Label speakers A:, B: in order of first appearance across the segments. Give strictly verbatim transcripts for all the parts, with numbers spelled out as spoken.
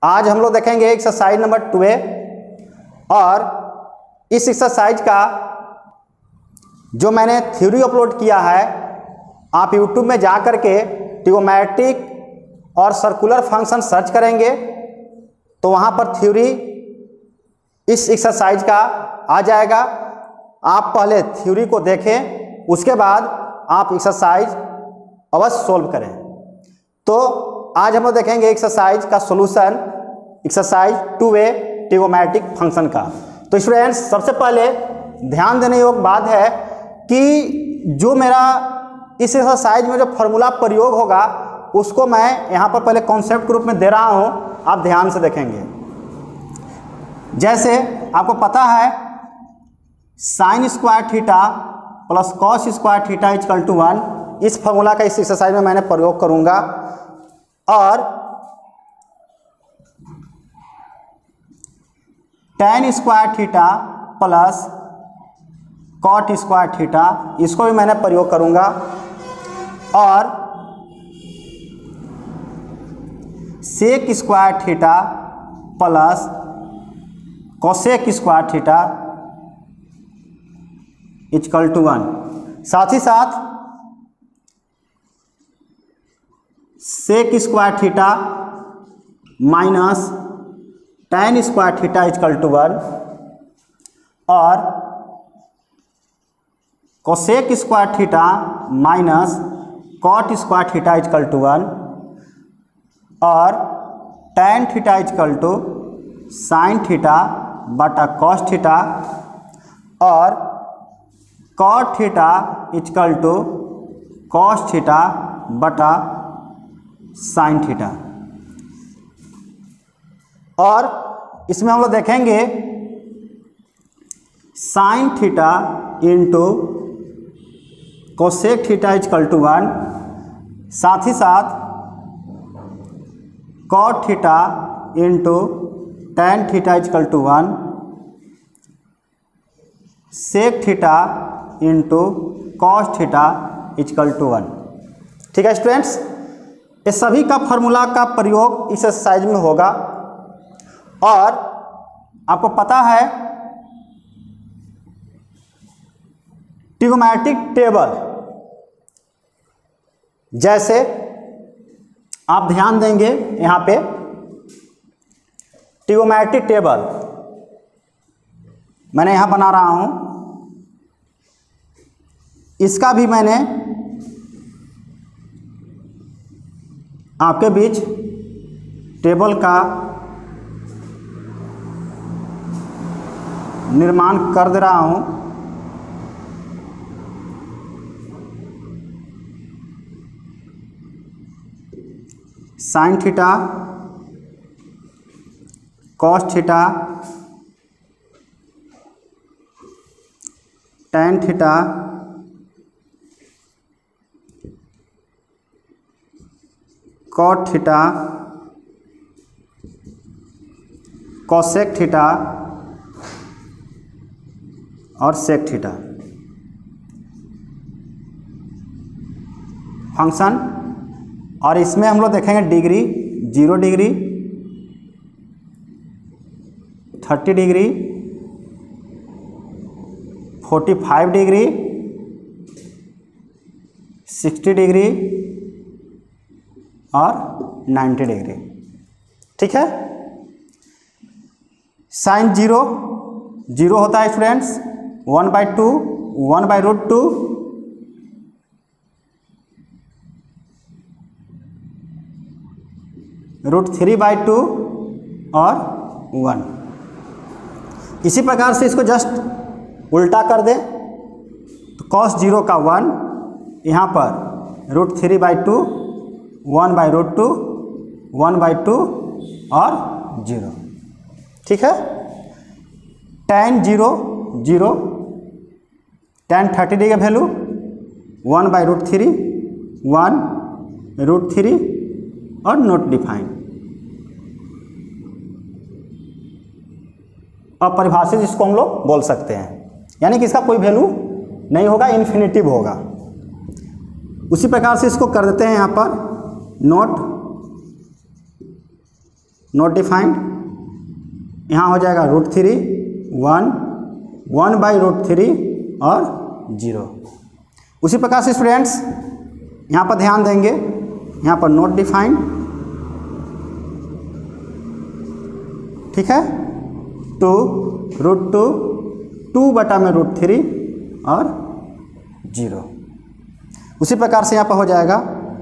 A: आज हम लोग देखेंगे एक्सरसाइज नंबर ट्वेल्व और इस एक्सरसाइज का जो मैंने थ्योरी अपलोड किया है आप यूट्यूब में जा कर के ट्रिगोनोमेट्रिक और सर्कुलर फंक्शन सर्च करेंगे तो वहाँ पर थ्योरी इस एक्सरसाइज का आ जाएगा। आप पहले थ्योरी को देखें, उसके बाद आप एक्सरसाइज अवश्य सोल्व करें। तो आज हम लोग देखेंगे एक्सरसाइज का solution, exercise two a trigonometric function का। तो स्टूडेंट्स, सबसे पहले ध्यान देने योग्य बात है कि जो मेरा इस एक्सरसाइज में जो फॉर्मूला प्रयोग होगा उसको मैं यहाँ पर पहले कॉन्सेप्ट के रूप में दे रहा हूँ, आप ध्यान से देखेंगे। जैसे आपको पता है sine square theta plus cos square theta equal to one, इस फॉर्मूला का इस एक्सरसाइज में मैंने प्रयोग करूँगा। और tan square theta plus cot square theta, इसको भी मैंने प्रयोग करूँगा। और sec square theta plus cosec square theta equal to one. साथ ही साथ sec square theta minus tan square theta equal to one और cosec square theta minus cot square theta equal to one और tan theta equal to sine theta बटा cos theta और cot theta equal to cos theta बटा sine theta. और इसमें हम लोग देखेंगे sine theta into cosec theta equal to one, साथ ही साथ cot theta into tan theta equal to one, sec theta into cos theta equal to one. ठीक है स्टूडेंट्स, ये सभी का फार्मूला का प्रयोग इस एक्सरसाइज में होगा। और आपको पता है ट्रिगोनोमेट्रिक टेबल, जैसे आप ध्यान देंगे यहाँ पे ट्रिगोनोमेट्रिक टेबल मैंने यहाँ बना रहा हूँ, इसका भी मैंने आपके बीच टेबल का निर्माण कर दे रहा हूँ। Sine theta cos theta tan theta cot theta cosec theta और सेक थीटा फंक्शन। और इसमें हम लोग देखेंगे degree, zero degree, thirty degree, forty five degree, sixty degree और नाइन्टी डिग्री। ठीक है। साइन जीरो जीरो होता है students, one by two, one by root two, root three by two और वन। इसी प्रकार से इसको जस्ट उल्टा कर दें तो कॉस जीरो का वन, यहाँ पर root three by two, one by root two, one by two और जीरो। ठीक है। Tan zero zero, tan thirty degree का value one by root three, one root three और नॉट डिफाइंड। अपरिभाषित इसको हम लोग बोल सकते हैं, यानी कि इसका कोई वैल्यू नहीं होगा, इन्फिनिटिव होगा। उसी प्रकार से इसको कर देते हैं यहाँ पर नोट नॉट डिफाइंड, यहाँ हो जाएगा root three, one, one by root three और जीरो। उसी प्रकार से स्टूडेंट्स यहाँ पर ध्यान देंगे, यहाँ पर नॉट डिफाइंड, ठीक है, टू, रूट टू, टू बटा में रूट थ्री और जीरो। उसी प्रकार से यहाँ पर हो जाएगा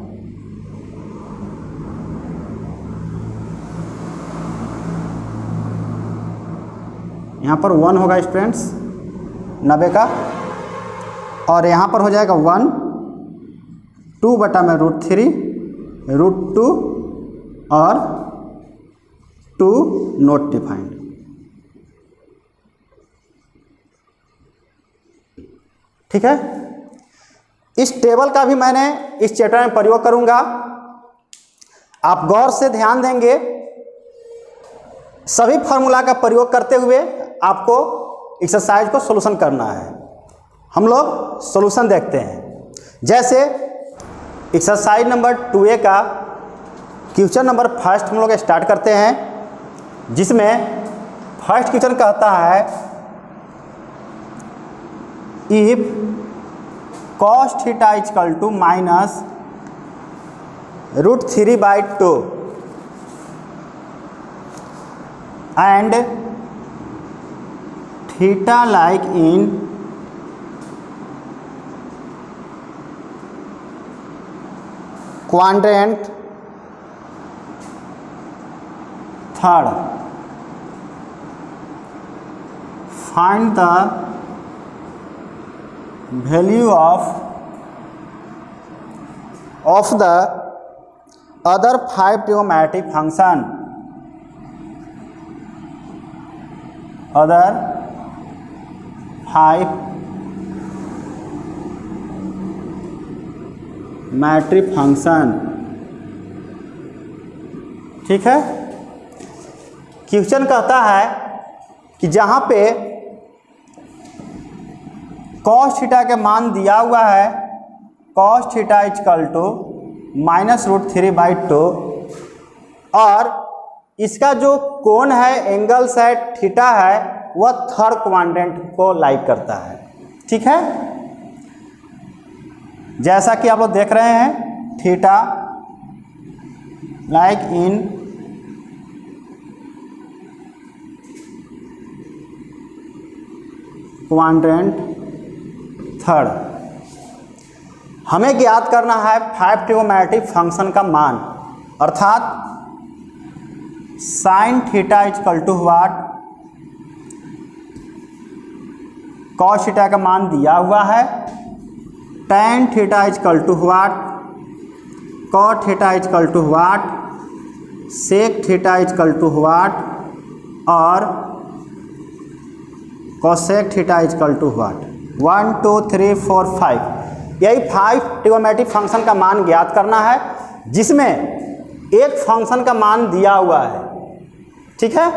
A: यहाँ पर वन होगा स्टूडेंट्स नब्बे का, और यहाँ पर हो जाएगा वन, टू बटा में रूट थ्री, रूट टू और टू नॉट डिफाइंड। ठीक है, इस टेबल का भी मैंने इस चैप्टर में प्रयोग करूंगा। आप गौर से ध्यान देंगे, सभी फार्मूला का प्रयोग करते हुए आपको एक्सरसाइज को सॉल्यूशन करना है। हम लोग सॉल्यूशन देखते हैं। जैसे एक्सरसाइज नंबर टू ए का क्वेश्चन नंबर फर्स्ट हम लोग स्टार्ट करते हैं, जिसमें फर्स्ट क्वेश्चन कहता है if cos theta is equal to minus root three by two and theta like in quadrant third, find the value of of the other five trigonometric function, other five metric function. ठीक है, question कहता है कि जहाँ पे cos theta के मान दिया हुआ है, cos theta is equal to minus root three by two, और इसका जो कोण है, एंगल्स है, थीटा है, वह थर्ड क्वाड्रेंट को लाइक करता है। ठीक है, जैसा कि आप लोग देख रहे हैं, theta like in quadrant third. हमें ज्ञात करना है फाइव ट्रिगोनोमेट्रिक फंक्शन का मान, अर्थात sine theta is equal to what, cos theta का मान दिया हुआ है, tan theta is equal to what, cot theta is equal to what, sec theta is equal to what और cosec theta is equal to what. One two three four five, यही five trigonometric function का मान ज्ञात करना है, जिसमें एक function का मान दिया हुआ है। ठीक है,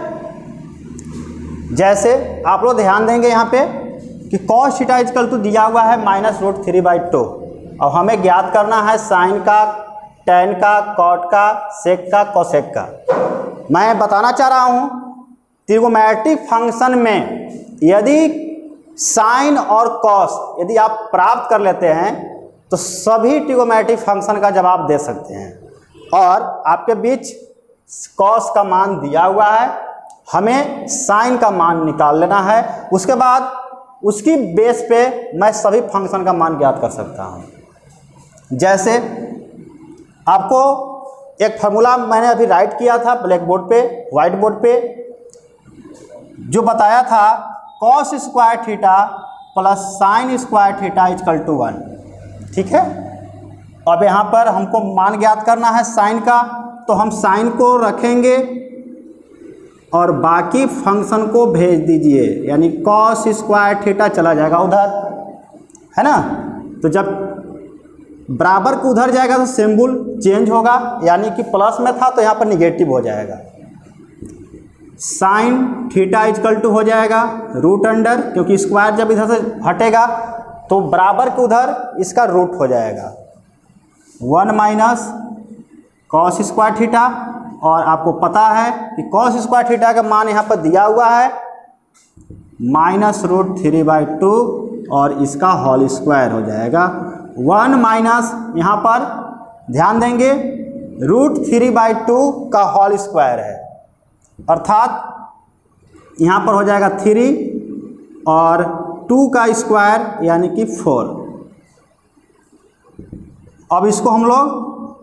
A: जैसे आप लोग ध्यान देंगे यहाँ पे कि cos theta is equal to दिया हुआ है minus root three by two, और हमें ज्ञात करना है साइन का, टेन का, कॉट का, सेक का, कोसेक का। मैं बताना चाह रहा हूँ ट्रिगोनोमेट्रिक फंक्शन में यदि साइन और कॉस यदि आप प्राप्त कर लेते हैं तो सभी ट्रिगोनोमेट्रिक फंक्शन का जवाब दे सकते हैं। और आपके बीच कॉस का मान दिया हुआ है, हमें साइन का मान निकाल लेना है, उसके बाद उसकी बेस पे मैं सभी फंक्शन का मान ज्ञात कर सकता हूँ। जैसे आपको एक फार्मूला मैंने अभी राइट किया था ब्लैक बोर्ड पे, वाइट बोर्ड पे, जो बताया था cos square theta plus sine square theta is equal to one. ठीक है, अब यहाँ पर हमको मान ज्ञात करना है साइन का, तो हम साइन को रखेंगे और बाकी फंक्शन को भेज दीजिए, यानी कॉस स्क्वायर थीटा चला जाएगा उधर, है ना। तो जब बराबर को उधर जाएगा तो सिंबल चेंज होगा, यानी कि प्लस में था तो यहाँ पर निगेटिव हो जाएगा। साइन थीटा इजकल टू हो जाएगा रूट अंडर, क्योंकि स्क्वायर जब इधर से हटेगा तो बराबर के उधर इसका रूट हो जाएगा, one minus cos square theta, और आपको पता है कि कॉस स्क्वायर थीटा का मान यहाँ पर दिया हुआ है minus root three by two और इसका होल स्क्वायर हो जाएगा वन माइनस यहाँ पर ध्यान देंगे रूट थ्री बाई टू का होल स्क्वायर है, अर्थात यहाँ पर हो जाएगा थ्री और टू का स्क्वायर यानी कि फोर। अब इसको हम लोग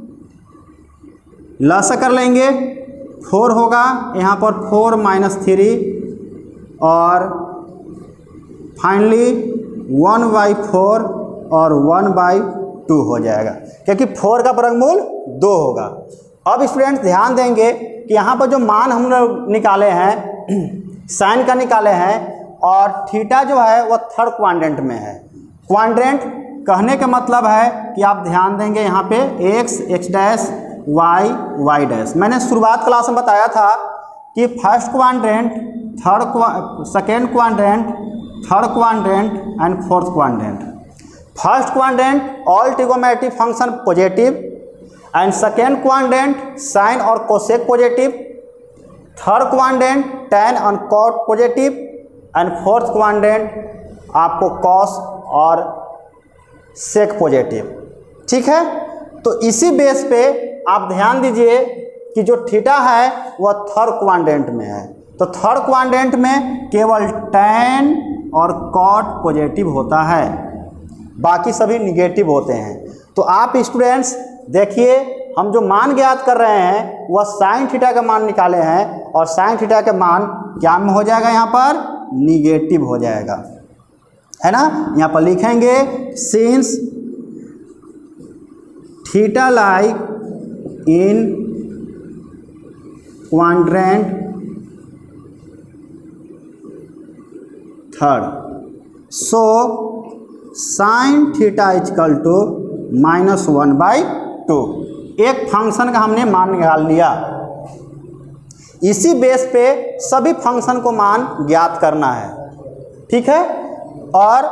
A: लसा कर लेंगे, फोर होगा यहाँ पर फोर माइनस थ्री और फाइनली वन बाई फोर और वन बाई टू हो जाएगा, क्योंकि फोर का वर्गमूल दो होगा। अब स्टूडेंट्स ध्यान देंगे कि यहाँ पर जो मान हम लोग निकाले हैं साइन का निकाले हैं और थीटा जो है वह थर्ड क्वाड्रेंट में है। क्वाड्रेंट कहने का मतलब है कि आप ध्यान देंगे यहाँ पे x x dash y y dash. मैंने शुरुआत क्लास में बताया था कि first quadrant, third second quadrant, third quadrant and fourth quadrant. First quadrant all trigonometric function positive and second quadrant sine और cosec positive, third quadrant tan और cot positive and fourth quadrant आपको cos और sec positive. ठीक है, तो इसी base पे आप ध्यान दीजिए कि जो थीटा है वह थर्ड क्वाड्रेंट में है, तो थर्ड क्वाड्रेंट में केवल टैन और कॉट पॉजिटिव होता है, बाकी सभी निगेटिव होते हैं। तो आप स्टूडेंट्स देखिए हम जो मान ज्ञात कर रहे हैं वह साइन थीटा का मान निकाले हैं और साइन थीटा का मान क्या में हो जाएगा, यहाँ पर निगेटिव हो जाएगा, है ना। यहाँ पर लिखेंगे since theta like in quadrant third so sine theta is equal to minus one by two. एक फंक्शन का हमने मान निकाल लिया, इसी बेस पे सभी फंक्शन को मान ज्ञात करना है। ठीक है, और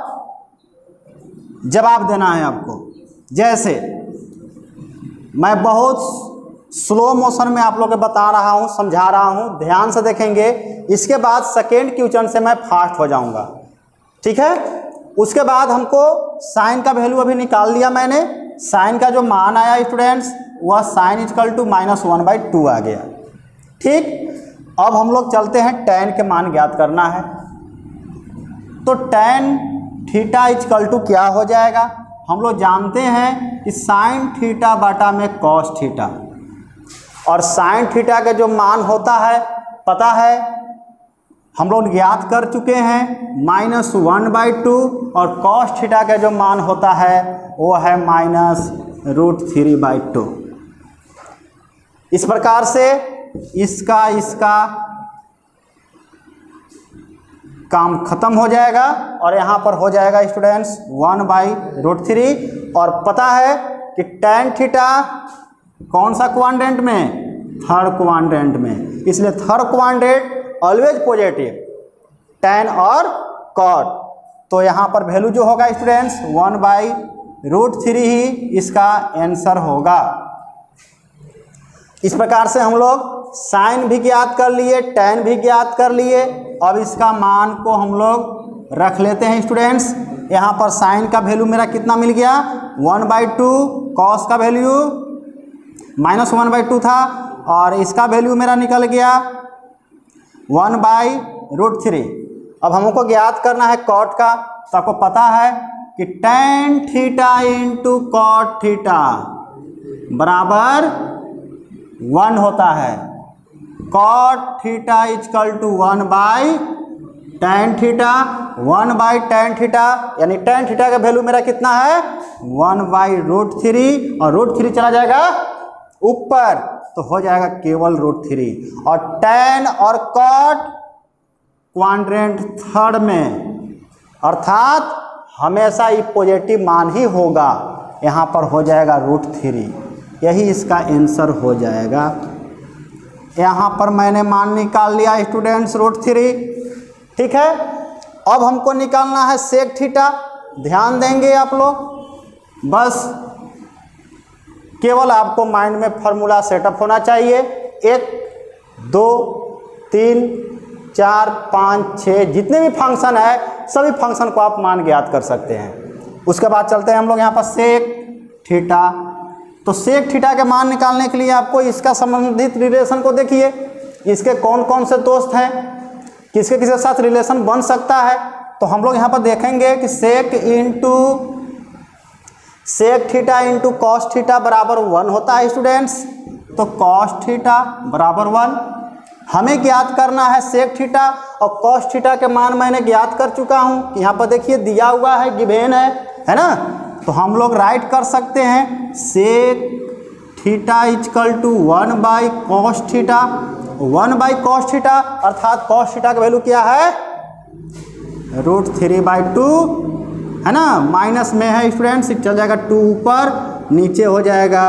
A: जवाब देना है आपको। जैसे मैं बहुत स्लो मोशन में आप लोग को बता रहा हूँ, समझा रहा हूँ, ध्यान से देखेंगे। इसके बाद सेकेंड क्वेश्चन से मैं फास्ट हो जाऊँगा। ठीक है, उसके बाद हमको साइन का वैल्यू अभी निकाल लिया मैंने। साइन का जो मान आया स्टूडेंट्स वह sine is equal to minus one by two आ गया। ठीक, अब हम लोग चलते हैं टैन के मान ज्ञात करना है। तो टैन थीटा इजकल टू क्या हो जाएगा, हम लोग जानते हैं कि साइन थीटा बाटा में कॉस थीटा, और साइन थीटा का जो मान होता है पता है, हम लोग ज्ञात कर चुके हैं माइनस वन बाई टू, और कॉस थीटा का जो मान होता है वो है minus root three by two. इस प्रकार से इसका इसका काम खत्म हो जाएगा और यहाँ पर हो जाएगा students one by root three. और पता है कि टैन थीटा कौन सा क्वाड्रेंट में, थर्ड क्वाड्रेंट में, इसलिए third quadrant always positive, tan और कॉट। तो यहाँ पर वैल्यू जो होगा students one by root three ही इसका आंसर होगा। इस प्रकार से हम लोग साइन भी ज्ञात कर लिए, टैन भी ज्ञात कर लिए। अब इसका मान को हम लोग रख लेते हैं स्टूडेंट्स। यहाँ पर साइन का वैल्यू मेरा कितना मिल गया, वन बाई टू, कॉस का value minus one by two था, और इसका वैल्यू मेरा निकल गया वन बाई रूट थ्री। अब हमको ज्ञात करना है कॉट का, तो आपको पता है कि tan theta into cot theta बराबर वन होता है। Cot theta is equal to one by tan theta, one by tan theta, यानी टैन थीटा का वैल्यू मेरा कितना है वन बाई रूट थ्री, और रूट थ्री चला जाएगा ऊपर तो हो जाएगा केवल रूट थ्री। और टैन और कॉट क्वाड्रेंट थर्ड में, अर्थात हमेशा ये पॉजिटिव मान ही होगा, यहाँ पर हो जाएगा रूट थ्री, यही इसका आंसर हो जाएगा। यहाँ पर मैंने मान निकाल लिया स्टूडेंट्स रूट थ्री। ठीक है, अब हमको निकालना है सेक थीटा। ध्यान देंगे आप लोग, बस केवल आपको माइंड में फार्मूला सेटअप होना चाहिए। एक दो तीन चार पाँच छः जितने भी फंक्शन है सभी फंक्शन को आप मान ज्ञात कर सकते हैं। उसके बाद चलते हैं हम लोग यहाँ पर सेक थीटा। तो सेक थीटा के मान निकालने के लिए आपको इसका संबंधित रिलेशन को देखिए, इसके कौन कौन से दोस्त हैं, किसके किसके साथ रिलेशन बन सकता है। तो हम लोग यहाँ पर देखेंगे कि sec into sec theta into cos theta बराबर वन होता है स्टूडेंट्स। तो कॉस थीटा बराबर वन हमें ज्ञात करना है सेक थीटा, और कॉस थीटा के मान मैंने ज्ञात कर चुका हूँ। यहाँ पर देखिए दिया हुआ है, गिवेन है, है ना। तो हम लोग राइट कर सकते हैं sec theta is equal to one by cos theta. One by cos theta अर्थात कॉस थीटा का वैल्यू क्या है, रूट थ्री बाई टू, है ना। माइनस में है स्टूडेंट्स, चल जाएगा टू ऊपर, नीचे हो जाएगा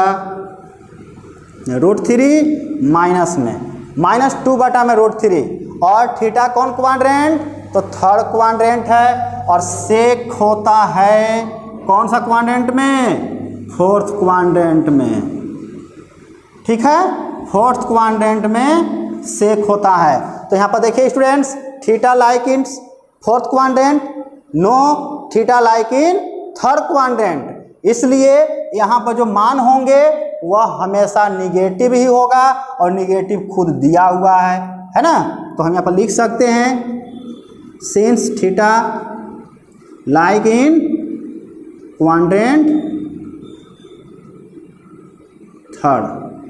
A: रूट थ्री माइनस में, माइनस टू बटा में रूट थ्री। और थीटा कौन क्वाड्रेंट, तो थर्ड क्वाड्रेंट है। और सेक होता है कौन सा क्वाड्रेंट में, फोर्थ क्वाड्रेंट में, ठीक है। फोर्थ क्वाड्रेंट में सेक होता है। तो यहाँ पर देखिए students, theta like in fourth quadrant, no theta like in third quadrant, इसलिए यहाँ पर जो मान होंगे वह हमेशा निगेटिव ही होगा, और निगेटिव खुद दिया हुआ है, है ना। तो हम यहाँ पर लिख सकते हैं since theta like in quadrant third,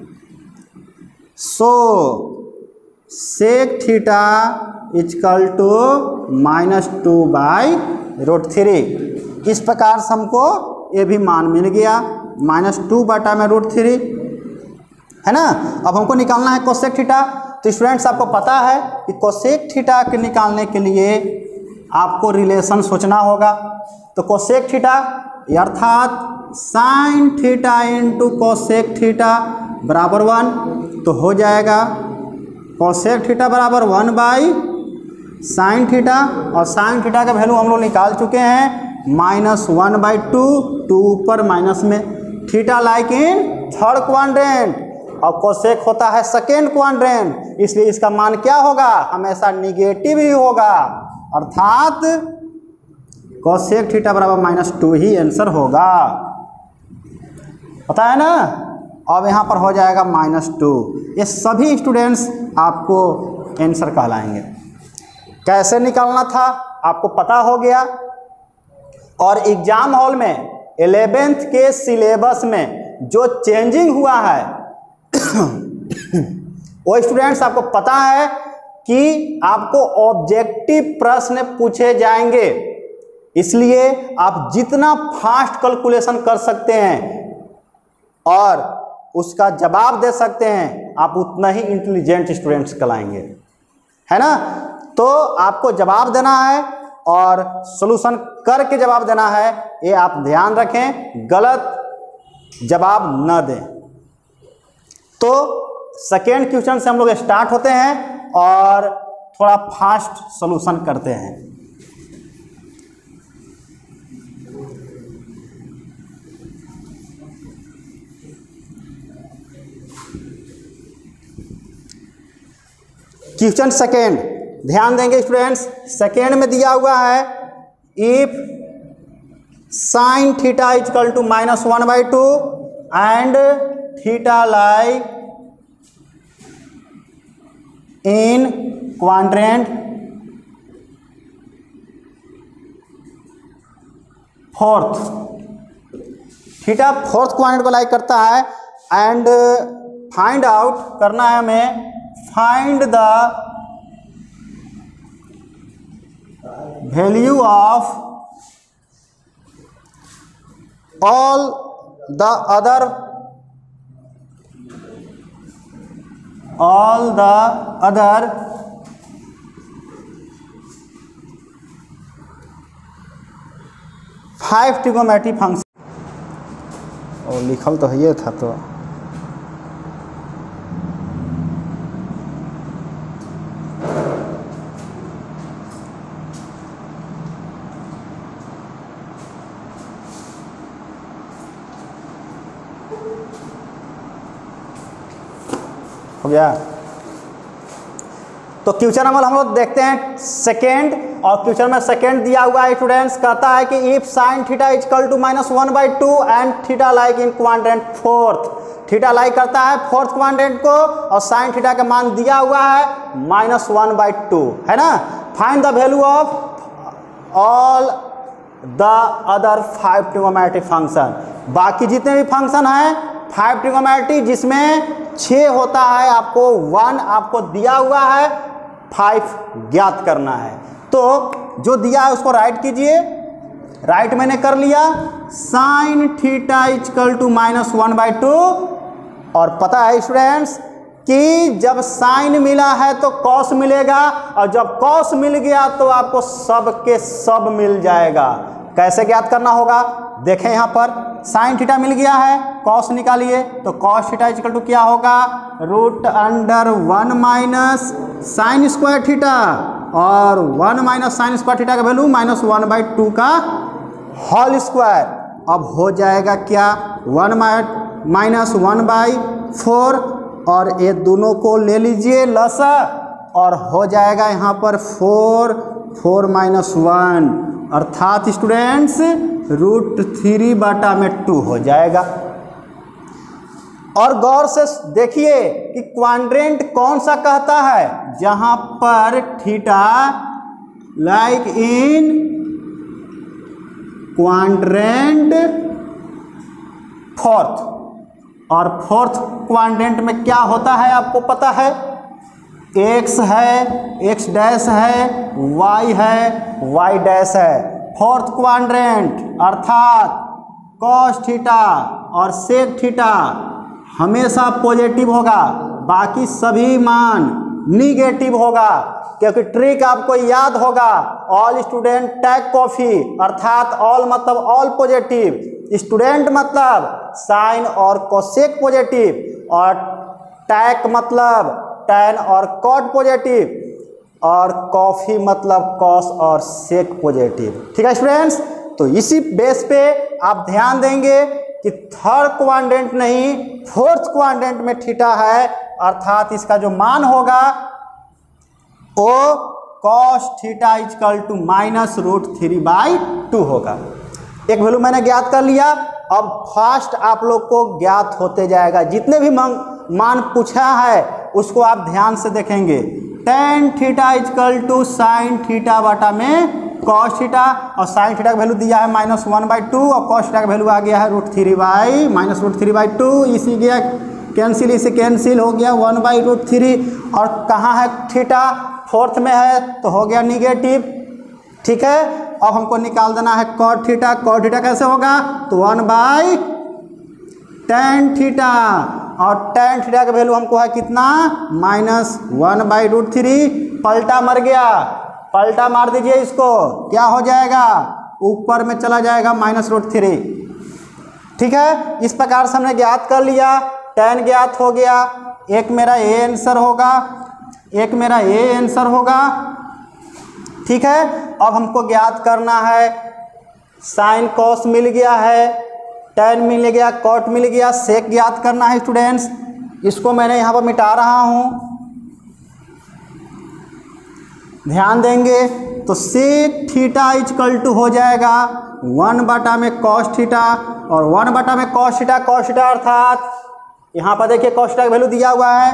A: so sec theta is equal to minus two by root three. इस प्रकार से हमको ये भी मान मिल गया, माइनस टू बटा में रूट थ्री, है ना। अब हमको निकालना है कोसेक थीटा। तो स्टूडेंट्स आपको पता है कि कोसेक थीटा के निकालने के लिए आपको रिलेशन सोचना होगा। तो कोसेक थीटा अर्थात sine theta into cosec theta बराबर वन, तो हो जाएगा कोसेक थीटा बराबर वन बाई साइन थीटा। और साइन थीटा का वैल्यू हम लोग निकाल चुके हैं, minus one by two, two ऊपर माइनस में। Theta like in third quadrant और कोसेक होता है सेकेंड क्वाड्रेंट, इसलिए इसका मान क्या होगा, हमेशा निगेटिव ही होगा, अर्थात कोसेक थीटा बराबर माइनस टू ही आंसर होगा, पता है ना। अब यहाँ पर हो जाएगा माइनस टू। ये सभी स्टूडेंट्स आपको आंसर कहलाएंगे। कैसे निकालना था आपको पता हो गया। और एग्जाम हॉल में इलेवेंथ के सिलेबस में जो चेंजिंग हुआ है वो स्टूडेंट्स आपको पता है कि आपको ऑब्जेक्टिव प्रश्न पूछे जाएंगे, इसलिए आप जितना फास्ट कैलकुलेशन कर सकते हैं और उसका जवाब दे सकते हैं, आप उतना ही इंटेलिजेंट स्टूडेंट्स कहलाएंगे, है ना। तो आपको जवाब देना है और सॉल्यूशन करके जवाब देना है, ये आप ध्यान रखें, गलत जवाब न दें। तो सेकेंड क्वेश्चन से हम लोग स्टार्ट होते हैं और थोड़ा फास्ट सॉल्यूशन करते हैं। क्वेश्चन सेकेंड, ध्यान देंगे स्टूडेंट्स। सेकेंड में दिया हुआ है if sine theta is equal to minus one by two and theta like in quadrant fourth, theta fourth quadrant को लाइक करता है एंड फाइंड आउट करना है हमें, find the value of all the other all the other five trigonometric function. और लिखल तो है था, तो गया। तो क्वेश्चन नंबर हम लोग देखते हैं सेकेंड, और क्वेश्चन में सेकेंड दिया हुआ है स्टूडेंट्स, कहता है कि if sine theta is equal to minus one by two and theta like in quadrant fourth, theta like करता है फोर्थ क्वाड्रेंट को और साइन थीटा का मान दिया हुआ है माइनस वन बाई टू, है ना। Find the value of all the other five trigonometric function, बाकी जितने भी फंक्शन हैं फाइव ट्रिग्नोमेट्रिक जिसमें छः होता है, आपको वन आपको दिया हुआ है, फाइव ज्ञात करना है। तो जो दिया है उसको राइट कीजिए, राइट मैंने कर लिया, sine theta equal to minus one by two, और पता है स्टूडेंट्स कि जब साइन मिला है तो कॉस मिलेगा, और जब कॉस मिल गया तो आपको सब के सब मिल जाएगा। कैसे ज्ञात करना होगा, देखें यहाँ पर साइन थीटा मिल गया है, कॉस निकालिए, तो कॉस थीटा इक्वल टू क्या होगा, root under one minus sine square theta, और one minus sine square theta का value minus one by two का होल स्क्वायर। अब हो जाएगा क्या, one minus one by four, और ये दोनों को ले लीजिए लसा, और हो जाएगा यहाँ पर फोर, फोर माइनस वन, अर्थात स्टूडेंट्स रूट थ्री बटा में टू हो जाएगा। और गौर से देखिए कि क्वाड्रेंट कौन सा कहता है, जहां पर theta like in quadrant fourth, और फोर्थ क्वाड्रेंट में क्या होता है आपको पता है, एक्स है, एक्स डैश है, वाई है, वाई डैश है। फोर्थ क्वाड्रेंट अर्थात कॉस थीटा और सेक थीटा हमेशा पॉजिटिव होगा, बाकी सभी मान निगेटिव होगा, क्योंकि ट्रिक आपको याद होगा, ऑल स्टूडेंट टेक कॉफी, अर्थात ऑल मतलब ऑल पॉजिटिव, स्टूडेंट मतलब साइन और कोसेक पॉजिटिव, और टैक मतलब टैन और कॉट पॉजिटिव, और कॉफी मतलब कॉस और सेक पॉजिटिव। ठीक है स्टूडेंट्स, तो इसी बेस पे आप ध्यान देंगे कि थर्ड क्वाड्रेंट नहीं फोर्थ क्वाड्रेंट में थीटा है, अर्थात इसका जो मान होगा वो cos theta equal to minus root three by two होगा। एक वैल्यू मैंने ज्ञात कर लिया, अब फास्ट आप लोग को ज्ञात होते जाएगा, जितने भी मान पूछा है उसको आप ध्यान से देखेंगे। Tan theta equal to sine theta बटा में कॉस थीटा, और साइन थीटा का वैल्यू दिया है माइनस वन बाई टू, और कॉस थीटा का वैल्यू आ गया है root three by minus root three by two, इसी गया कैंसिल, इसे कैंसिल हो गया वन बाई रूट थ्री, और कहाँ है थीटा, फोर्थ में है तो हो गया निगेटिव। ठीक है, अब हमको निकाल देना है कॉट थीटा, कॉट थीटा कैसे होगा, तो वन बाई टेन थीटा, और टेन थीटा का वैल्यू हमको है कितना, minus one by root three, पलटा मर गया, पलटा मार दीजिए इसको, क्या हो जाएगा, ऊपर में चला जाएगा माइनस रूट थ्री। ठीक है, इस प्रकार से हमने ज्ञात कर लिया, टेन ज्ञात हो गया, एक मेरा ए आंसर होगा, एक मेरा ए आंसर होगा। ठीक है, अब हमको ज्ञात करना है साइन कॉस मिल गया है, टेन मिल गया, कॉट मिल गया, सेक ज्ञात करना है स्टूडेंट्स। इसको मैंने यहाँ पर मिटा रहा हूँ, ध्यान देंगे, तो सेक थीटा इक्वल टू हो जाएगा वन बटा में कॉस थीटा, और वन बटा में कॉस थीटा, कॉस थीटा अर्थात यहाँ पर देखिए कॉस थीटा का वैल्यू दिया हुआ है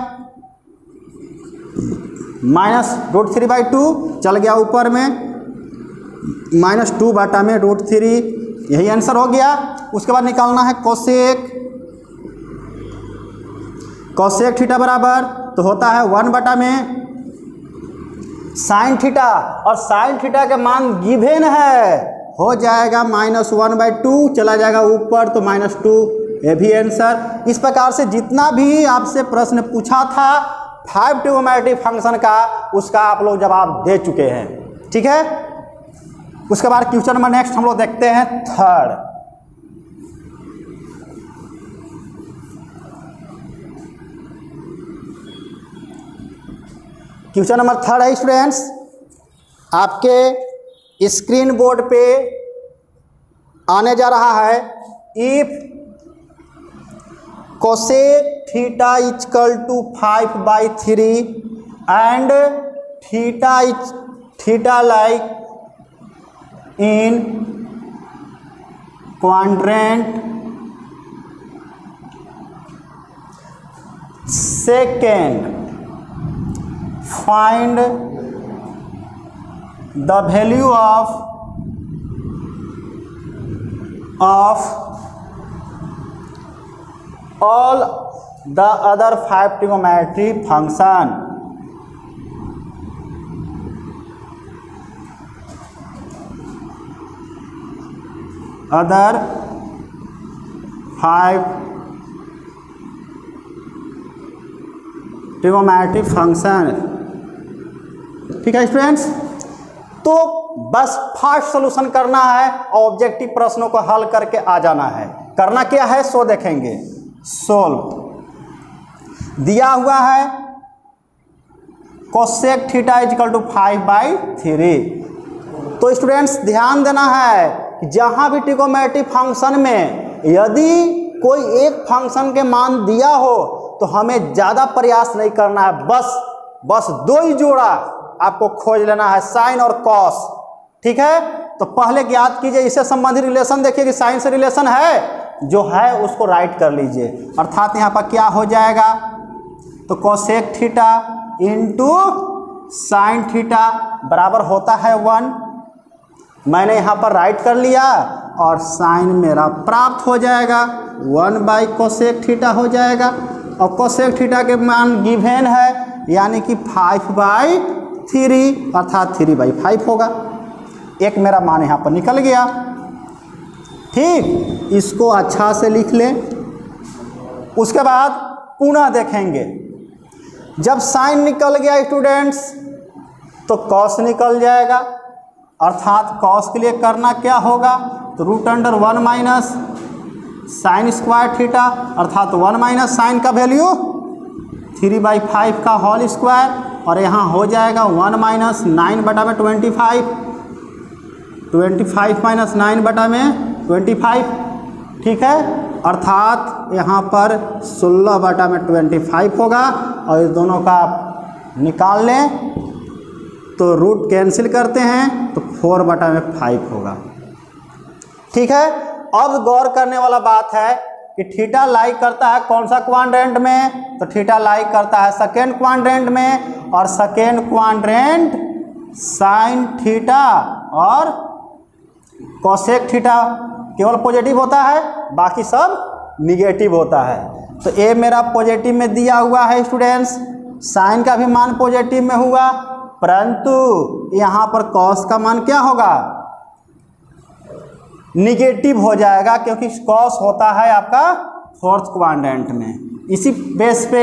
A: minus root three by two, चल गया ऊपर में माइनस टू बटा में रूट थ्री, यही आंसर हो गया। उसके बाद निकालना है कोसेक, कोसेक थीटा बराबर तो होता है वन बटा में साइन थीटा, और साइन थीटा के मान गिवेन है, हो जाएगा माइनस वन बाई टू, चला जाएगा ऊपर तो माइनस टू, ये भी आंसर। इस प्रकार से जितना भी आपसे प्रश्न पूछा था फाइव ट्रिग्नोमेट्रिक फंक्शन का, उसका आप लोग जवाब दे चुके हैं। ठीक है, उसके बाद क्वेश्चन नंबर नेक्स्ट हम लोग देखते हैं थर्ड। क्वेश्चन नंबर थर्ड है स्टूडेंट्स, आपके स्क्रीन बोर्ड पे आने जा रहा है। If cosec theta equal to five by three and theta is theta like in quadrant second find the value of of all the other five trigonometry function other five trigonometric function. ठीक है students, तो बस fast solution करना है, objective प्रश्नों को हल करके आ जाना है। करना क्या है सो देखेंगे। सोल्व दिया हुआ है cosec theta equal to five by three. तो स्टूडेंट्स ध्यान देना है कि जहाँ भी ट्रिगोनोमेट्रिक फंक्शन में यदि कोई एक फंक्शन के मान दिया हो तो हमें ज़्यादा प्रयास नहीं करना है, बस बस दो ही जोड़ा आपको खोज लेना है, साइन और कॉस। ठीक है, तो पहले ज्ञात कीजिए इससे संबंधित रिलेशन। देखिए कि साइन से रिलेशन है, जो है उसको राइट कर लीजिए। अर्थात यहाँ पर क्या हो जाएगा, तो cosec theta into sine theta बराबर होता है वन। मैंने यहाँ पर राइट कर लिया और साइन मेरा प्राप्त हो जाएगा, वन बाई कोसेक थीटा हो जाएगा। और कोसेक थीटा के मान गिवन है, यानी कि फाइव बाई थ्री अर्थात थ्री बाई फाइव होगा। एक मेरा मान यहाँ पर निकल गया। ठीक, इसको अच्छा से लिख लें। उसके बाद पुनः देखेंगे, जब साइन निकल गया स्टूडेंट्स तो कॉस निकल जाएगा। अर्थात कॉस के लिए करना क्या होगा, तो root under one minus sine square theta अर्थात वन माइनस साइन का वैल्यू थ्री बाई फाइव का होल स्क्वायर, और यहाँ हो जाएगा वन माइनस नाइन बटा में twenty five, twenty five minus nine बटा में ट्वेंटी फाइव। ठीक है, अर्थात यहाँ पर सोलह बटा में ट्वेंटी फाइव होगा। और इस दोनों का निकाल लें तो रूट कैंसिल करते हैं तो फोर बटा में फाइव होगा। ठीक है, अब गौर करने वाला बात है कि थीटा लाइक करता है कौन सा क्वाड्रेंट में, तो थीटा लाइक करता है सेकेंड क्वाड्रेंट में, और सेकेंड क्वाड्रेंट साइन थीटा और कोसेक थीटा केवल पॉजिटिव होता है, बाकी सब निगेटिव होता है। तो ए मेरा पॉजिटिव में दिया हुआ है स्टूडेंट्स, साइन का भी मान पॉजिटिव में हुआ, परंतु यहाँ पर कॉस का मान क्या होगा, निगेटिव हो जाएगा, क्योंकि कॉस होता है आपका फोर्थ क्वाड्रेंट में। इसी बेस पे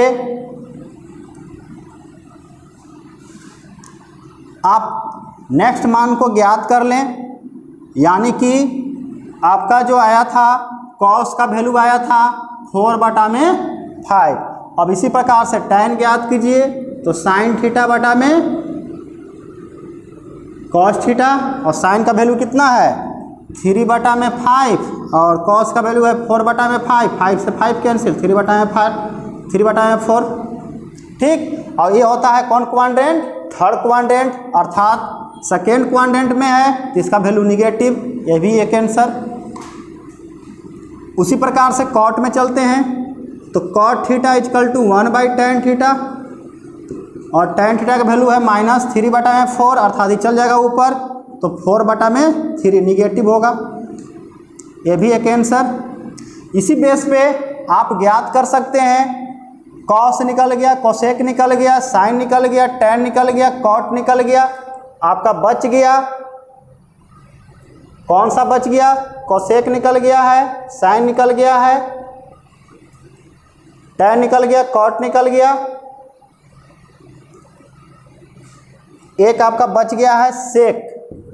A: आप नेक्स्ट मान को ज्ञात कर लें, यानी कि आपका जो आया था कॉस का वैल्यू आया था फोर बटा में फाइव। अब इसी प्रकार से tan ज्ञात कीजिए, तो साइन थीटा बटा में कॉस थीटा, और साइन का वैल्यू कितना है थ्री बटा में फाइव, और कॉस का वैल्यू है फोर बटा में फाइव, फाइव से फाइव कैंसिल, थ्री बटा में फाइव, थ्री बटा में फोर। ठीक, और ये होता है कौन क्वाड्रेंट, थर्ड क्वाड्रेंट, अर्थात सेकेंड क्वाड्रेंट में है तो इसका वैल्यू निगेटिव, ये भी एक आंसर। उसी प्रकार से कॉट में चलते हैं, तो cot theta equal to one by tan theta, और टेन थीटा का वैल्यू है माइनस थ्री बटा में फोर, अर्थात ये चल जाएगा ऊपर, तो फोर बटा में थ्री निगेटिव होगा, ये भी एक आंसर। इसी बेस पे आप ज्ञात कर सकते हैं, कॉस निकल गया, कोसेक निकल गया, साइन निकल गया, टेन निकल गया, कॉट निकल गया, आपका बच गया कौन सा बच गया, कोसेक निकल गया है, साइन निकल गया है, टेन निकल गया, कॉट निकल गया, एक आपका बच गया है सेक,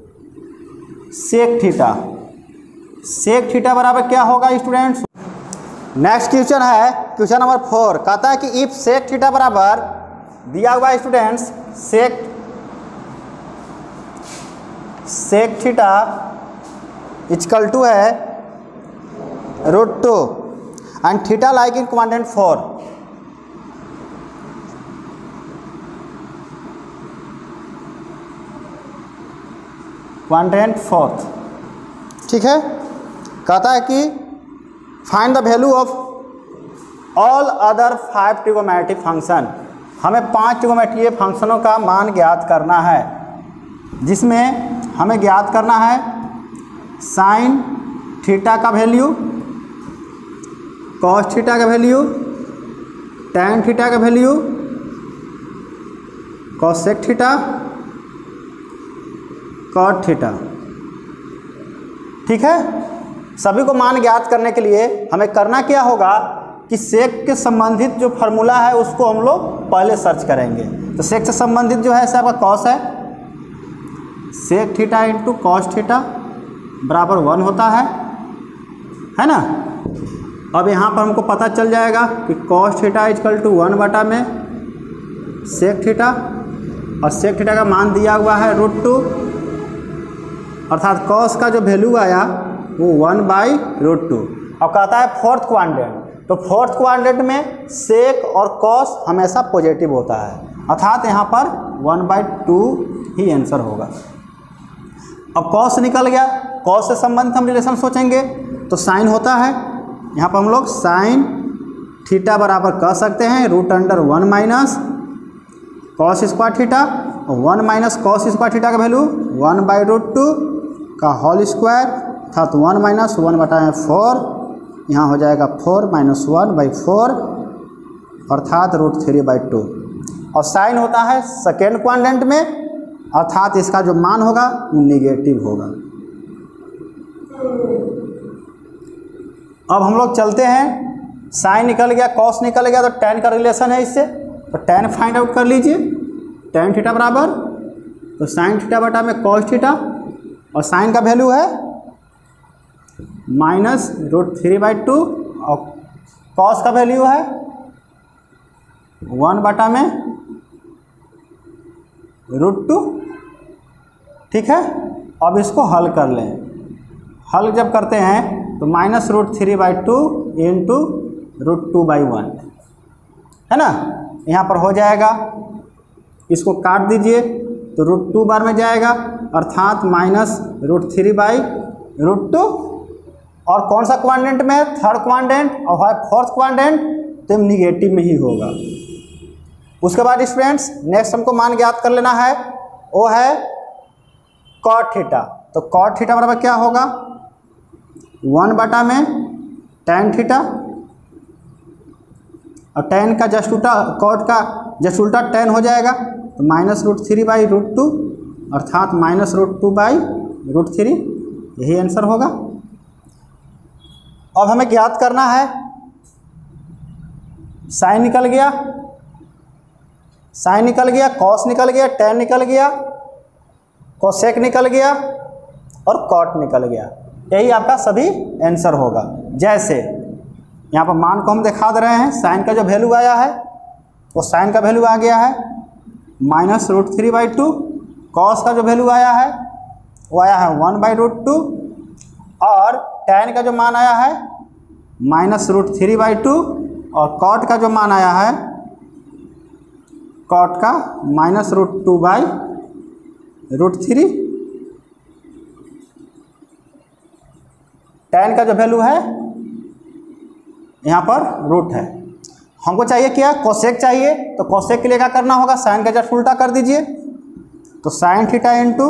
A: सेक थीटा। सेक थीटा बराबर क्या होगा स्टूडेंट्स। नेक्स्ट क्वेश्चन है क्वेश्चन नंबर फोर, कहता है कि इफ सेक थीटा बराबर दिया हुआ students, sec sec theta equal to है root two and theta like in quadrant four. Quadrant fourth, ठीक है। कहता है कि find the value of all other five trigonometric function. हमें पांच ट्रिगोनोमेट्रिक फंक्शनों का मान ज्ञात करना है, जिसमें हमें ज्ञात करना है साइन थीटा का वैल्यू, कॉस थीटा का वैल्यू, टैन थीटा का value, cosec theta, cot theta, ठीक है। सभी को मान ज्ञात करने के लिए हमें करना क्या होगा कि सेक के संबंधित जो फार्मूला है उसको हम लोग पहले सर्च करेंगे। तो सेक से संबंधित जो है ऐसे आपका कॉस है, sec theta into cos theta बराबर वन होता है, है ना। अब यहाँ पर हमको पता चल जाएगा कि cos theta is equal to one बटा में सेक थीटा, और सेक थीटा का मान दिया हुआ है रूट टू, अर्थात कॉस का जो वैल्यू आया वो वन बाई रूट टू। अब कहता है फोर्थ क्वाड्रेंट, तो फोर्थ क्वाड्रेंट में सेक और कॉस हमेशा पॉजिटिव होता है, अर्थात यहाँ पर वन बाई टू ही आंसर होगा। अब कॉस निकल गया, कॉस से संबंधित हम रिलेशन सोचेंगे तो साइन होता है, यहाँ पर हम लोग साइन थीटा बराबर कह सकते हैं root under one minus cos square theta, one minus cos square theta का value one by root two का होल स्क्वायर, अर्थात वन माइनस वन बटा में फोर, यहाँ हो जाएगा four minus one by four, अर्थात रूट थ्री बाई टू। और साइन होता है सेकेंड क्वाड्रेंट में, अर्थात इसका जो मान होगा वो निगेटिव होगा। अब हम लोग चलते हैं, साइन निकल गया, कॉस निकल गया, तो टैन का रिलेशन है इससे, तो टैन फाइंड आउट कर लीजिए। टैन थीटा बराबर तो साइन थीटा बटा में कॉस थीटा, और साइन का वैल्यू है minus root three by two, और कॉस का वैल्यू है वन बटा में रूट टू, ठीक है। अब इसको हल कर लें, हल जब करते हैं तो minus root three by two into root two by one, है ना। यहाँ पर हो जाएगा, इसको काट दीजिए तो रूट टू बार में जाएगा, अर्थात minus root three by root two. और कौन सा क्वाड्रेंट में है? थर्ड क्वाड्रेंट, और है फोर्थ क्वाड्रेंट तो निगेटिव में ही होगा। उसके बाद स्टूडेंट्स नेक्स्ट हमको मान ज्ञात कर लेना है, वो है कॉट थीटा। तो कॉट थीटा बराबर क्या होगा? वन बटा में टैन थीटा, और टैन का जस्ट उल्टा, कॉट का जस्ट उल्टा टैन हो जाएगा, तो minus root three by root two, अर्थात minus root two by root three, यही आंसर होगा। अब हमें ज्ञात करना है, साइन निकल गया, साइन निकल गया, कॉस निकल गया, टैन निकल गया, कोसेक निकल गया और कॉट निकल गया, यही आपका सभी आंसर होगा। जैसे यहाँ पर मान को हम दिखा दे रहे हैं, साइन का जो वैल्यू आया है वो साइन का वैल्यू आ गया है minus root three by two, cos का जो वैल्यू आया है वो आया है वन बाई रूट टू, और टैन का जो मान आया है minus root three by two, और कॉट का जो मान आया है कॉट का minus root two by root three. Tan का जो वैल्यू है यहाँ पर रूट है। हमको चाहिए क्या? कोसेक चाहिए, तो कोसेक के लिए क्या करना होगा? साइन का जस्ट उल्टा कर दीजिए, तो sine theta into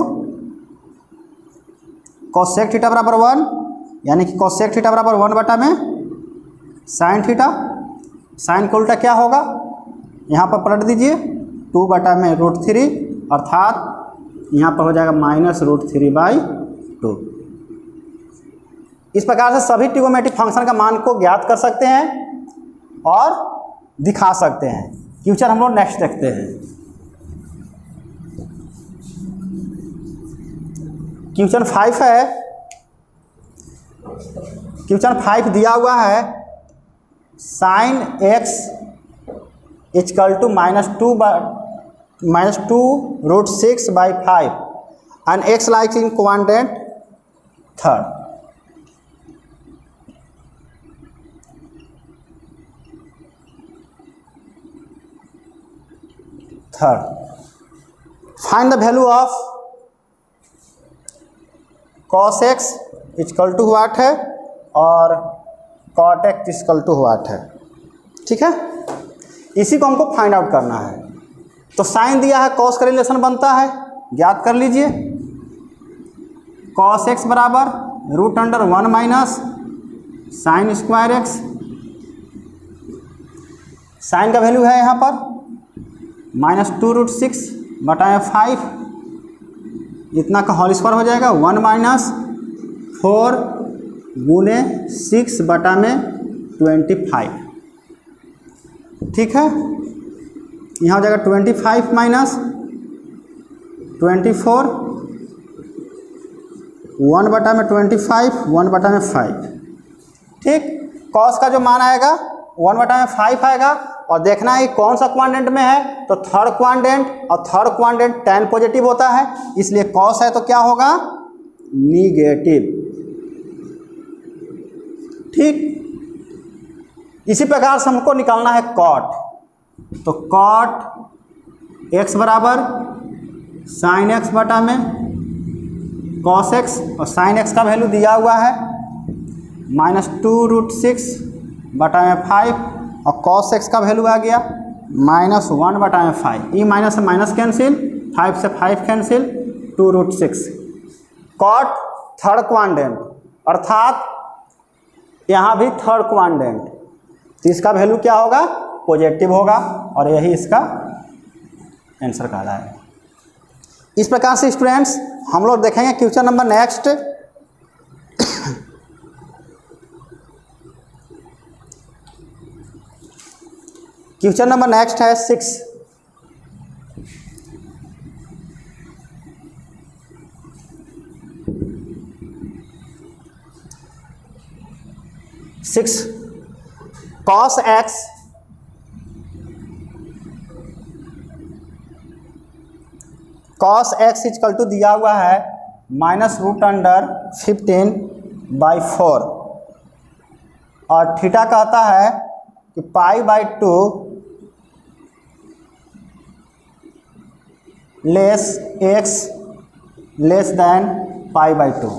A: cosec theta बराबर वन, यानी कि कोसेक थीटा बराबर वन बटा में साइन थीटा। साइन का उल्टा क्या होगा? यहाँ पर पलट दीजिए, टू बटा में रूट थ्री, अर्थात यहाँ पर हो जाएगा minus root three by two. इस प्रकार से सभी ट्रिगोनोमेट्रिक फंक्शन का मान को ज्ञात कर सकते हैं और दिखा सकते हैं। क्वेश्चन हम लोग नेक्स्ट देखते हैं। क्वेश्चन फाइव है, क्वेश्चन फाइव दिया हुआ है sine x is equal to minus two minus two root six by five and X like in quadrant third. Third. Find the value of cos x equal to what है और cot X equal to what है। ठीक है, इसी को हमको find out करना है। तो साइन दिया है, कॉस का रिलेशन बनता है, ज्ञात कर लीजिए। कॉस एक्स बराबर root under one minus sine square X. Sine का वैल्यू है यहाँ पर माइनस टू रूट सिक्स बटा में फाइव, इतना का होल स्क्वायर हो जाएगा वन माइनस फोर गुने सिक्स बटा में ट्वेंटी फाइव। ठीक है, यहाँ हो जाएगा twenty five minus twenty four, one बटा में ट्वेंटी फाइव, वन बटा में फाइव। ठीक, कॉस का जो मान आएगा वन बटा में फाइव आएगा और देखना है कि कौन सा क्वाड्रेंट में है, तो थर्ड क्वाड्रेंट, और थर्ड क्वाड्रेंट टेन पॉजिटिव होता है, इसलिए कॉस है तो क्या होगा, निगेटिव। ठीक, इसी प्रकार से हमको निकालना है कॉट। तो कॉट एक्स बराबर साइन एक्स बटा में कॉस एक्स, और साइन एक्स का वैल्यू दिया हुआ है माइनस टू रूट सिक्स बटा में फाइव, और कॉस एक्स का वैल्यू आ गया माइनस वन बटा में फाइव। ई माइनस से माइनस कैंसिल, फाइव से five cancel, two root six. Cot third quadrant, अर्थात यहाँ भी थर्ड क्वाड्रेंट, तो इसका वैल्यू क्या होगा, पॉजिटिव होगा, और यही इसका आंसर कहलाएगा। इस प्रकार से स्टूडेंट्स हम लोग देखेंगे question number next. Question number next है six. Six cos x cos x equal to दिया हुआ है minus root under fifteen by four, और थीटा कहता है कि pi by two less x less than pi by two.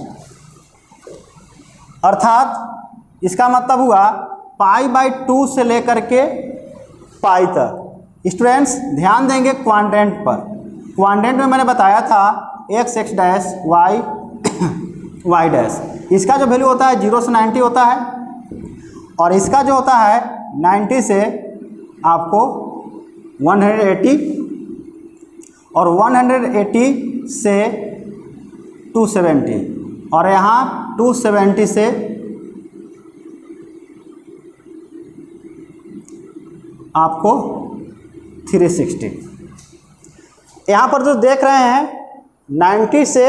A: अर्थात इसका मतलब हुआ पाई बाई टू से लेकर के पाई तक। स्टूडेंट्स ध्यान देंगे क्वाड्रेंट पर। क्वाड्रेंट में मैंने बताया था x x dash y y dash, इसका जो वैल्यू होता है जीरो से नाइन्टी होता है, और इसका जो होता है नाइन्टी से आपको वन हंड्रेड एटी, और वन हंड्रेड एटी से टू सेवेंटी, और यहाँ टू सेवेंटी से आपको थ्री सिक्सटी। यहाँ पर जो देख रहे हैं नाइन्टी से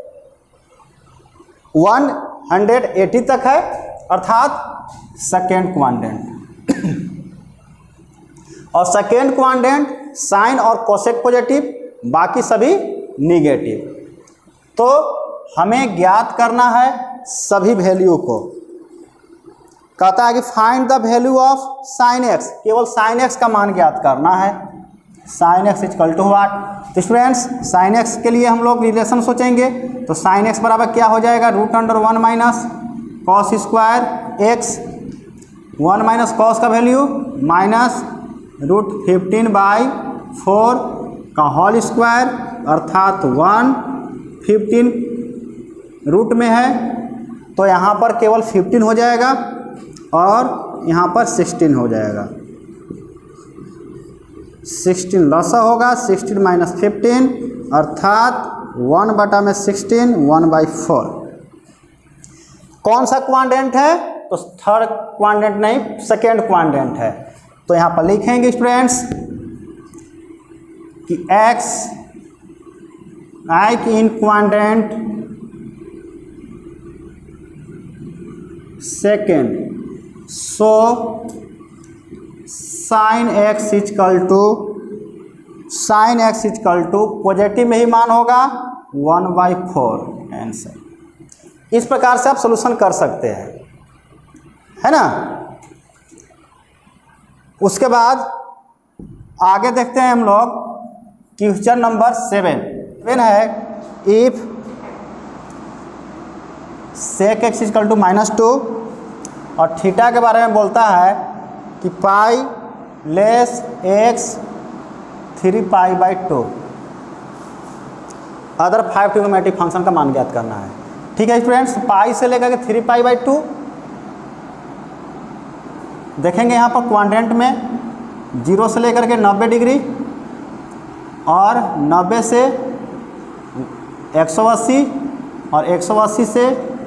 A: वन हंड्रेड एटी तक है, अर्थात सेकेंड क्वाड्रेंट। और सेकेंड क्वाड्रेंट साइन और कोसेक पॉजिटिव, बाकी सभी निगेटिव। तो हमें ज्ञात करना है सभी वैल्यू को। कहता है कि find the value of sine x, केवल साइन एक्स का मान ज्ञात करना है। Sine x equal to what. तो स्टूडेंट्स साइन एक्स के लिए हम लोग रिलेशन सोचेंगे, तो साइन एक्स बराबर क्या हो जाएगा, root under one minus cos square x, one minus cos का value minus root fifteen by four का होल स्क्वायर, अर्थात वन फिफ्टीन रूट में है, तो यहाँ पर केवल फिफ्टीन हो जाएगा और यहाँ पर सिक्सटीन हो जाएगा। सिक्सटीन लसा होगा, सिक्सटीन माइनस फिफ्टीन, अर्थात वन बटा में सिक्सटीन, वन बाई फोर। कौन सा क्वाड्रेंट है, तो थर्ड क्वाड्रेंट नहीं, सेकेंड क्वाड्रेंट है। तो यहाँ पर लिखेंगे स्टूडेंट्स कि x like in quadrant second, so sine x is equal to sine x is equal to positive में ही मान होगा वन बाई फोर आंसर। इस प्रकार से आप सॉल्यूशन कर सकते हैं, है ना। उसके बाद आगे देखते हैं हम लोग क्वेश्चन नंबर सेवन सेवन है if sec x is equal to minus two और थीटा के बारे में बोलता है कि pi less x three pi by two other five trigonometric function का मान ज्ञात करना है। ठीक है स्टूडेंट्स, पाई से लेकर के थ्री पाई बाई टू देखेंगे यहाँ पर क्वाड्रेंट में जीरो से लेकर के नब्बे डिग्री और नब्बे से एक सौ अस्सी और एक सौ अस्सी से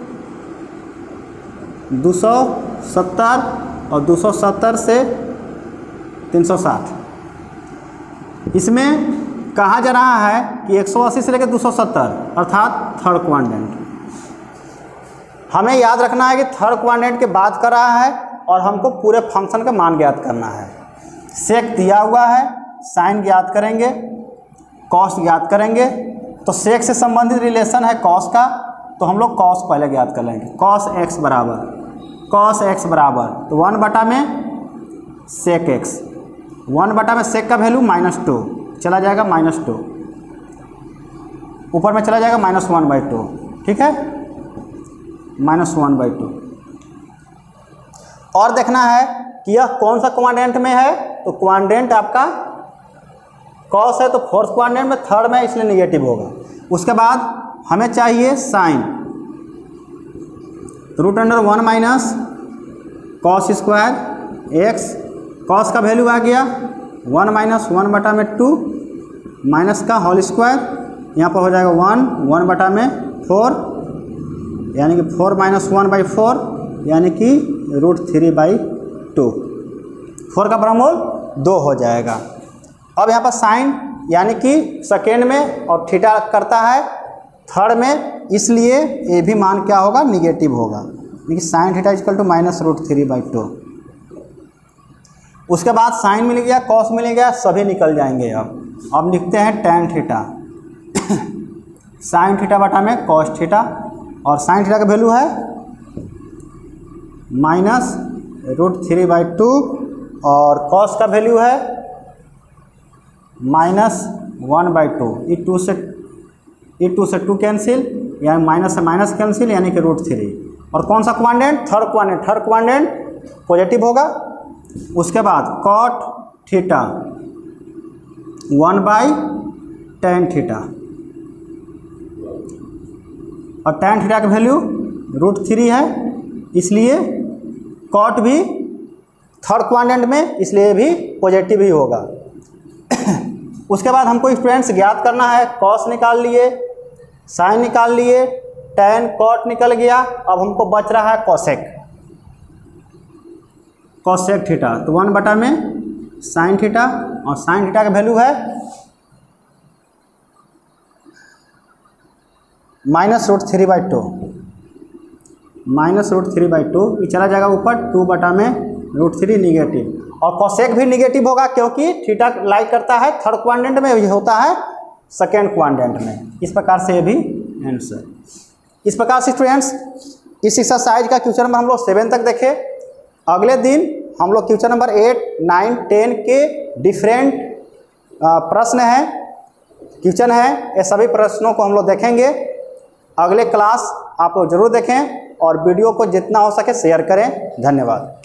A: दो सौ सत्तर और दो सौ सत्तर से तीन सौ साठ। इसमें कहा जा रहा है कि एक सौ अस्सी से लेकर दो सौ सत्तर अर्थात थर्ड क्वाड्रेंट। हमें याद रखना है कि थर्ड क्वाड्रेंट की बात कर रहा है और हमको पूरे फंक्शन का मान ज्ञात करना है। सेक दिया हुआ है, साइन ज्ञात करेंगे, कॉस ज्ञात करेंगे। तो सेक से संबंधित रिलेशन है कॉस का, तो हम लोग कॉस पहले ज्ञात कर लेंगे। कॉस एक्स बराबर कॉस एक्स बराबर तो वन बटा में सेक एक्स, वन बटा में सेक का वैल्यू माइनस टू चला जाएगा, माइनस टू ऊपर में चला जाएगा माइनस वन बाई टू। ठीक है, माइनस वन बाई टू। और देखना है कि यह कौन सा क्वाड्रेंट में है, तो क्वाड्रेंट आपका कॉस है तो फोर्थ क्वाड्रेंट में, थर्ड में, इसलिए निगेटिव होगा। उसके बाद हमें चाहिए sine, root under one minus cos square x, cos का वैल्यू आ गया वन माइनस वन बटा में टू माइनस का होल स्क्वायर, यहाँ पर हो जाएगा वन, वन बटा में फोर यानी कि four minus one by four यानी कि root three by two, four का बरामूल दो हो जाएगा। अब यहाँ पर साइन यानी कि सेकेंड में और थीटा करता है थर्ड में, इसलिए ये भी मान क्या होगा, निगेटिव होगा, यानी कि sine theta is equal to minus root three by two. उसके बाद साइन मिल गया, कॉस मिल गया, सभी निकल जाएंगे। अब अब लिखते हैं टेन थीटा साइन थीटा बटा में कॉस थीटा, और साइन थीटा का वैल्यू है minus root three by two और कॉस का वैल्यू है माइनस वन बाई टू। ई टू से ई टू से टू कैंसिल, यानी माइनस से माइनस कैंसिल, यानी कि रूट थ्री। और कौन सा क्वाड्रेंट, third quadrant, third quadrant positive होगा। उसके बाद cot theta one by tan theta, और टेन थीटा का वैल्यू रूट थ्री है, इसलिए कॉट भी थर्ड क्वाड्रेंट में, इसलिए भी पॉजिटिव ही होगा। उसके बाद हमको स्टूडेंट्स ज्ञात करना है, कॉस निकाल लिए, साइन निकाल लिए, टेन कॉट निकल गया, अब हमको बच रहा है कॉसेक, कॉसेक थीटा। तो वन बटा में साइन थीटा, और साइन थीटा का वैल्यू है minus root three by two, minus root three by two, ये चला जाएगा ऊपर, टू बटा में रूट थ्री निगेटिव। और कॉसेक भी निगेटिव होगा क्योंकि थीटा लाइक करता है थर्ड क्वाड्रेंट में, ये होता है सेकेंड क्वाड्रेंट में। इस प्रकार से ये भी आंसर। इस प्रकार से स्टूडेंट्स इस एक्सरसाइज का क्वेश्चन नंबर हम लोग सेवन तक देखे। अगले दिन हम लोग question number eight nine ten के डिफरेंट प्रश्न हैं, क्वेश्चन हैं, ये सभी प्रश्नों को हम लोग देखेंगे। अगले क्लास आप लोग जरूर देखें और वीडियो को जितना हो सके शेयर करें। धन्यवाद।